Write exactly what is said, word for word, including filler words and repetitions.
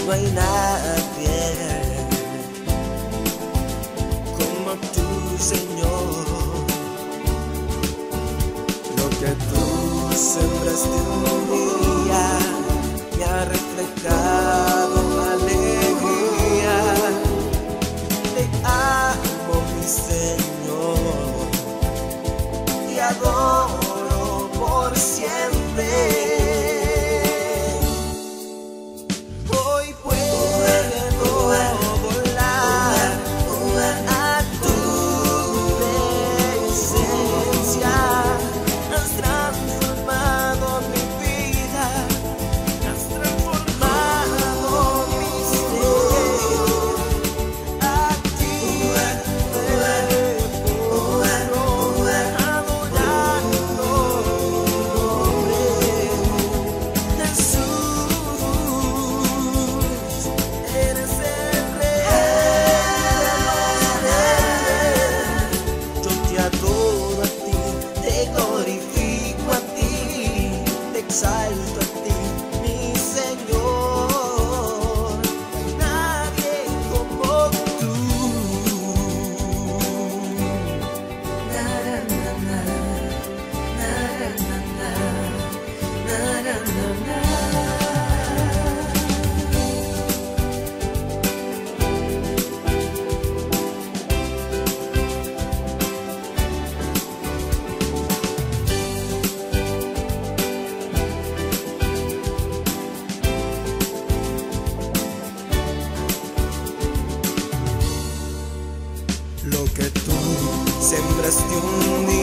no hay nadie como tú, Señor. Lo que tú sembraste un día me ha reflejado alegría. Te amo, mi Señor, te adoro por siempre. Hoy puedo volar a tu presencia. Has transformado mi vida, has transformado mi ser. A ti puedo adorar tu nombre, Jesús. Eres el Rey. Yo te adoro a ti, te glorifico a ti, te exalto a ti, mi Señor. Nadie como tú. Na, na, na, na, na, na, na, na, na, na. Lo que tú sembraste un día